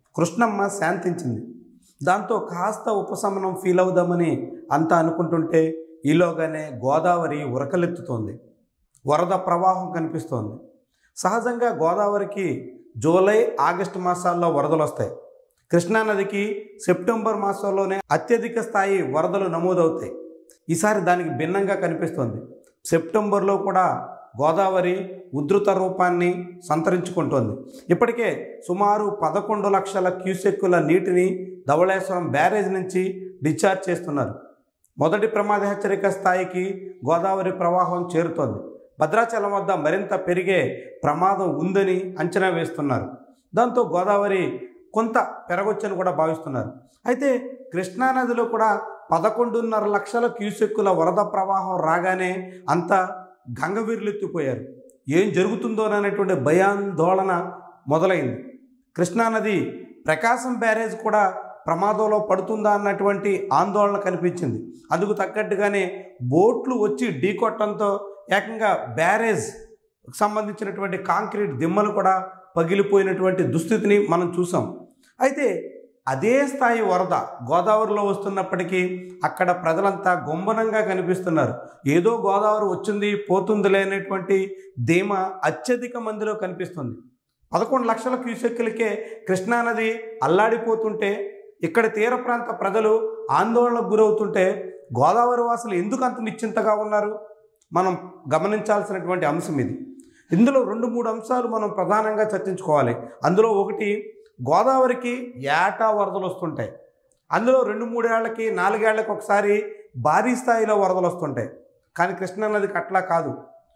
కృష్ణమ్మ శాంతించింది. దాంతో కాస్త ఉపశమనం ఫీల్ అవుదామని అంతా అనుకుంటుంటే ఈలోగానే గోదావరి ఉరకలెత్తుతోంది. వరద ప్రవాహం కనిపిస్తోంది. సహజంగా గోదావరికి జూలై, ఆగస్టు మాసాల్లో వరదలు వస్తాయి. కృష్ణానదికి సెప్టెంబర్ మాసంలోనే అత్యధిక స్థాయి వరదలు నమోదవుతాయి. ఈసారి దానికి భిన్నంగా కనిపిస్తోంది. సెప్టెంబర్లో కూడా గోదావరి ఉధృత రూపాన్ని సంతరించుకుంటోంది. ఇప్పటికే సుమారు 11 లక్షల క్యూసెక్కుల నీటిని ధవళేశ్వరం బ్యారేజ్ నుంచి డిశ్చార్జ్ చేస్తున్నారు. మొదటి ప్రమాద హెచ్చరిక స్థాయికి గోదావరి ప్రవాహం చేరుతోంది. భద్రాచలం వద్ద మరింత పెరిగే ప్రమాదం ఉందని అంచనా వేస్తున్నారు. దాంతో గోదావరి కొంత పెరగొచ్చని కూడా భావిస్తున్నారు. అయితే కృష్ణానదిలో కూడా 11.5 లక్షల క్యూసెక్కుల వరద ప్రవాహం రాగానే అంతా గంగవీరులెత్తిపోయారు. ఏం జరుగుతుందో అనేటువంటి భయాందోళన మొదలైంది. కృష్ణానది ప్రకాశం బ్యారేజ్ కూడా ప్రమాదంలో పడుతుందా అన్నటువంటి ఆందోళన కనిపించింది. అందుకు తగ్గట్టుగానే బోట్లు వచ్చి ఢీకొట్టడంతో ఏకంగా బ్యారేజ్ సంబంధించినటువంటి కాంక్రీట్ దిమ్మలు కూడా పగిలిపోయినటువంటి దుస్థితిని మనం చూసాం. అయితే అదే స్థాయి వరద గోదావరిలో వస్తున్నప్పటికీ అక్కడ ప్రజలంతా గుంభనంగా కనిపిస్తున్నారు. ఏదో గోదావరి వచ్చింది పోతుంది లేనటువంటి ధీమా అత్యధిక మందిలో కనిపిస్తుంది. 11 లక్షల క్యూసెక్కులకే కృష్ణానది అల్లాడిపోతుంటే, ఇక్కడ తీర ప్రాంత ప్రజలు ఆందోళనకు గురవుతుంటే గోదావరి వాసులు ఎందుకు అంత నిశ్చింతగా ఉన్నారు? మనం గమనించాల్సినటువంటి అంశం ఇది. ఇందులో 2-3 అంశాలు మనం ప్రధానంగా చర్చించుకోవాలి. అందులో ఒకటి, గోదావరికి ఏటా వరదలు వస్తుంటాయి. అందులో 2-3 ఏళ్లకి 4 ఏళ్లకి ఒకసారి భారీ స్థాయిలో వరదలు వస్తుంటాయి. కానీ కృష్ణానదికి అట్లా కాదు.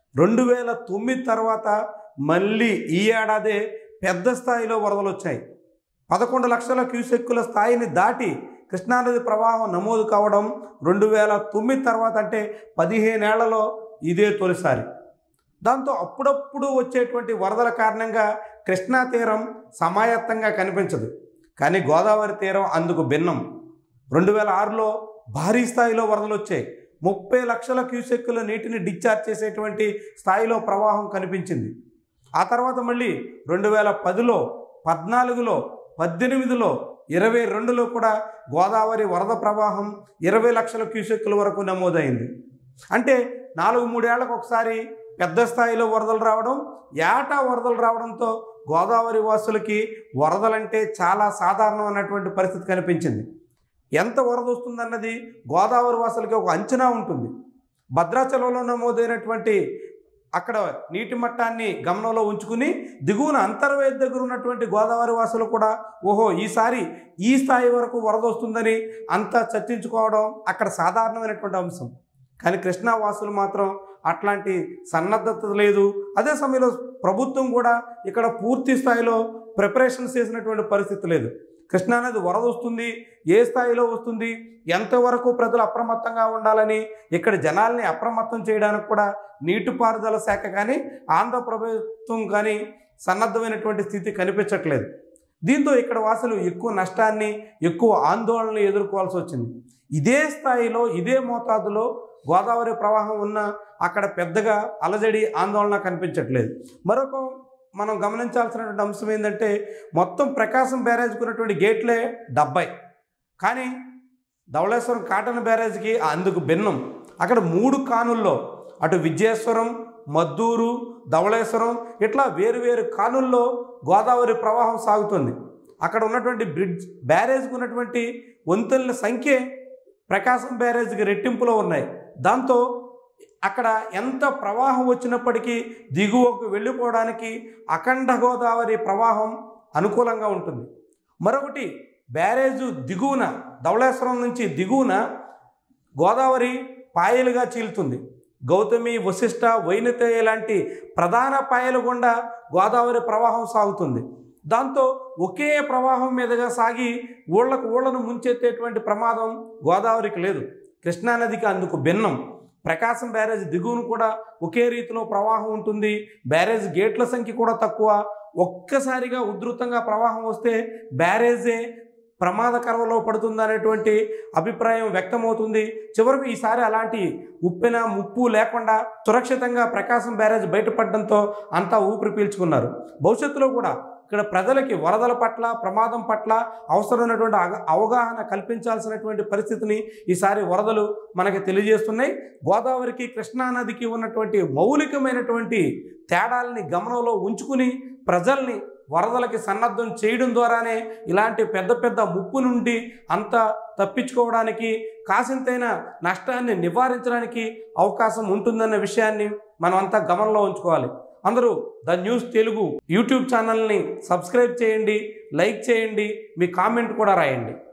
2009 తర్వాత మళ్ళీ ఈ ఏడాదే పెద్ద స్థాయిలో వరదలు వచ్చాయి. 11 లక్షల క్యూసెక్కుల స్థాయిని దాటి కృష్ణానది ప్రవాహం నమోదు కావడం 2009 తర్వాత, అంటే 15 ఏళ్లలో ఇదే తొలిసారి. దాంతో అప్పుడప్పుడు వచ్చేటువంటి వరదల కారణంగా కృష్ణా తీరం సమాయత్తంగా కనిపించదు. కానీ గోదావరి తీరం అందుకు భిన్నం. 2006లో భారీ స్థాయిలో వరదలు వచ్చాయి. 30 లక్షల క్యూసెక్కుల నీటిని డిశ్చార్జ్ చేసేటువంటి స్థాయిలో ప్రవాహం కనిపించింది. ఆ తర్వాత మళ్ళీ 2010లో, 14లో, 18లో, 22లో కూడా గోదావరి వరద ప్రవాహం 20 లక్షల క్యూసెక్కుల వరకు నమోదైంది. అంటే 4-3 ఏళ్లకు ఒకసారి పెద్ద స్థాయిలో వరదలు రావడం, ఏటా వరదలు రావడంతో గోదావరి వాసులకి వరదలంటే చాలా సాధారణమైనటువంటి పరిస్థితి కనిపించింది. ఎంత వరద వస్తుందన్నది గోదావరి వాసులకి ఒక అంచనా ఉంటుంది. భద్రాచలంలో నమోదైనటువంటి అక్కడ నీటి మట్టాన్ని గమనంలో ఉంచుకుని దిగువన అంతర్వేది దగ్గర ఉన్నటువంటి గోదావరి వాసులు కూడా ఓహో ఈసారి ఈ స్థాయి వరకు వరద వస్తుందని అంతా చర్చించుకోవడం అక్కడ సాధారణమైనటువంటి అంశం. కానీ కృష్ణా వాసులు మాత్రం అట్లాంటి సన్నద్ధత లేదు. అదే సమయంలో ప్రభుత్వం కూడా ఇక్కడ పూర్తి స్థాయిలో ప్రిపరేషన్స్ చేసినటువంటి పరిస్థితి లేదు. కృష్ణానది వరద వస్తుంది, ఏ స్థాయిలో వస్తుంది, ఎంతవరకు ప్రజలు అప్రమత్తంగా ఉండాలని ఇక్కడ జనాల్ని అప్రమత్తం చేయడానికి కూడా నీటిపారుదల శాఖ కానీ ఆంధ్ర ప్రభుత్వం కానీ సన్నద్ధమైనటువంటి స్థితి కనిపించట్లేదు. దీంతో ఇక్కడ వాసులు ఎక్కువ నష్టాన్ని, ఎక్కువ ఆందోళనలు ఎదుర్కోవాల్సి వచ్చింది. ఇదే స్థాయిలో, ఇదే మోతాదులో గోదావరి ప్రవాహం ఉన్న అక్కడ పెద్దగా అలజడి, ఆందోళన కనిపించట్లేదు. మరొక మనం గమనించాల్సినటువంటి అంశం ఏంటంటే, మొత్తం ప్రకాశం బ్యారేజ్కి ఉన్నటువంటి గేట్లే 70, కానీ ధవళేశ్వరం కాటన్ బ్యారేజ్కి అందుకు భిన్నం. అక్కడ 3 కానుల్లో, అటు విజయేశ్వరం, మద్దూరు, ధవళేశ్వరం, ఇట్లా వేరువేరు కానుల్లో గోదావరి ప్రవాహం సాగుతుంది. అక్కడ ఉన్నటువంటి బ్యారేజ్కి ఉన్నటువంటి వంతెనల సంఖ్య ప్రకాశం బ్యారేజ్కి రెట్టింపులో ఉన్నాయి. దాంతో అక్కడ ఎంత ప్రవాహం వచ్చినప్పటికీ దిగువకు వెళ్ళిపోవడానికి అఖండ గోదావరి ప్రవాహం అనుకూలంగా ఉంటుంది. మరొకటి, బ్యారేజు దిగువన, ధవళేశ్వరం నుంచి దిగువన గోదావరి పాయలుగా చీలుతుంది. గౌతమి, వశిష్ట, వైనతేయ లాంటి ప్రధాన పాయలు గుండా గోదావరి ప్రవాహం సాగుతుంది. దాంతో ఒకే ప్రవాహం మీదుగా సాగి ఊళ్ళను ముంచెత్తేటువంటి ప్రమాదం గోదావరికి లేదు. కృష్ణానదికి అందుకు భిన్నం. ప్రకాశం బ్యారేజ్ దిగువను కూడా ఒకే రీతిలో ప్రవాహం ఉంటుంది. బ్యారేజ్ గేట్ల సంఖ్య కూడా తక్కువ. ఒక్కసారిగా ఉధృతంగా ప్రవాహం వస్తే బ్యారేజే ప్రమాదకరంలో పడుతుందనేటువంటి అభిప్రాయం వ్యక్తమవుతుంది. చివరకు ఈసారి అలాంటి ఉప్పెన ముప్పు లేకుండా సురక్షితంగా ప్రకాశం బ్యారేజ్ బయటపడడంతో అంతా ఊపిరి పీల్చుకున్నారు. భవిష్యత్తులో కూడా ఇక్కడ ప్రజలకి వరదల పట్ల, ప్రమాదం పట్ల అవసరమైనటువంటి అవగాహన కల్పించాల్సినటువంటి పరిస్థితిని ఈసారి వరదలు మనకి తెలియజేస్తున్నాయి. గోదావరికి, కృష్ణానదికి ఉన్నటువంటి మౌలికమైనటువంటి తేడాలని గమనంలో ఉంచుకుని ప్రజల్ని వరదలకి సన్నద్ధం చేయడం ద్వారానే ఇలాంటి పెద్ద పెద్ద ముప్పు నుండి అంత తప్పించుకోవడానికి, కాసింతైన నష్టాన్ని నివారించడానికి అవకాశం ఉంటుందన్న విషయాన్ని మనమంతా గమనంలో ఉంచుకోవాలి. అందరూ ద న్యూస్ తెలుగు యూట్యూబ్ ఛానల్ని సబ్స్క్రైబ్ చేయండి, లైక్ చేయండి, మీ కామెంట్ కూడా రాయండి.